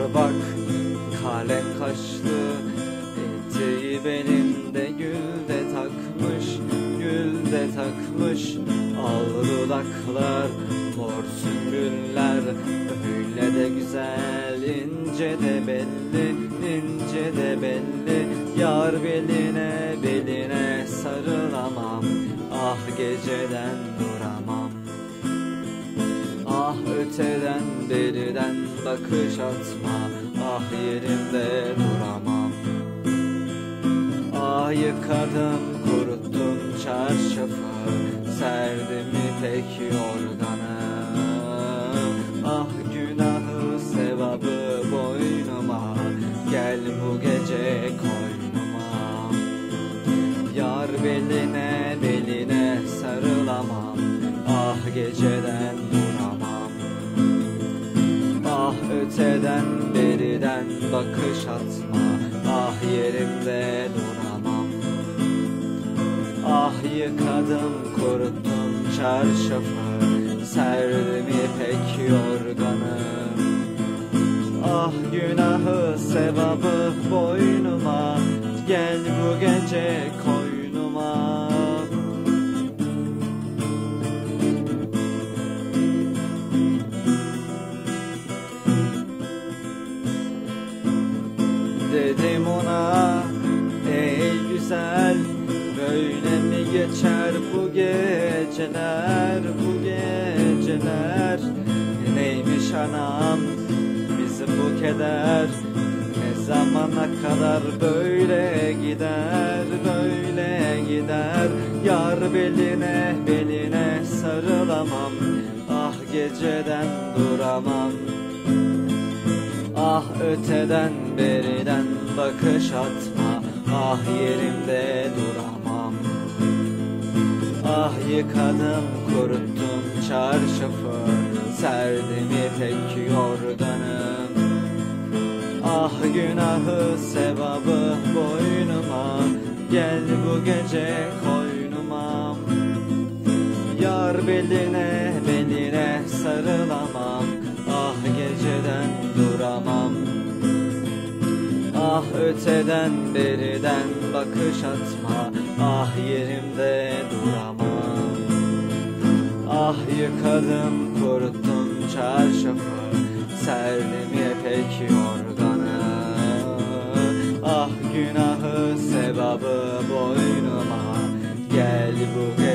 bak, kalem kaşlı, eteği belinde gül de takmış, gül de takmış. Al dudaklar, mor sümbüller, öyle de güzel, ince de belli, ince de belli. Yar beline, beline sarılamam, ah geceden duramam. Ah öteden beriden bakış atma, ah yerimde duramam. Ah yıkadım kuruttum çarşafı, serdim ipek yorganı. Ah günahı sevabı boynuma, gel bu gece koynuma. Yar beline, beline sarılamam, ah geceden duramam. Ah öteden beriden bakış atma, ah yerimde duramam. Ah yıkadım kuruttum çarşafı, serdim ipek yorganı. Ah günahı sevabı boynuma, gel bu gece koynuma. Dedim ona, ey güzel, böyle mi geçer bu geceler, bu geceler? Neymiş anam bizi bu keder, ne zamana kadar böyle gider, böyle gider? Yar beline, beline sarılamam, ah geceden duramam. Ah öteden beriden bakış atma, ah yerimde duramam. Ah yıkadım kuruttum çarşafı, serdim ipek yorganı. Ah günahı sevabı boynuma, gel bu gece koynuma. Yar beline, beline sarılamam, ah geceden duramam. Ah öteden beriden bakış atma, ah yerimde duramam. Ah yıkadım kuruttum çarşafı, serdim ipek yorganı. Ah günahı sevabı boynuma, gel bu